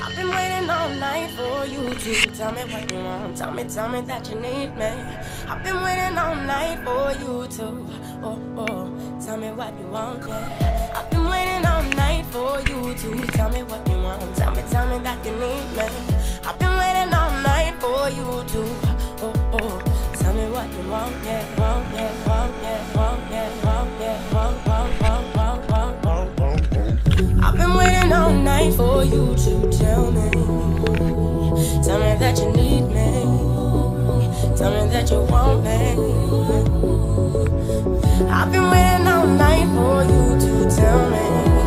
I've been waiting all night for you to tell me what you want. Tell me that you need me. I've been waiting all night for you to, tell me what you want, yeah. I've been waiting all night for you to tell me what you want. Tell me that you need me. I've been waiting all night for you to, tell me what you want, yeah, want, yeah, want, yeah, want, yeah, want, yeah, want, want, want, want, want, want, want. I've been waiting all night for you to tell me that you need me. Tell me that you want me. I've been waiting all night for you to tell me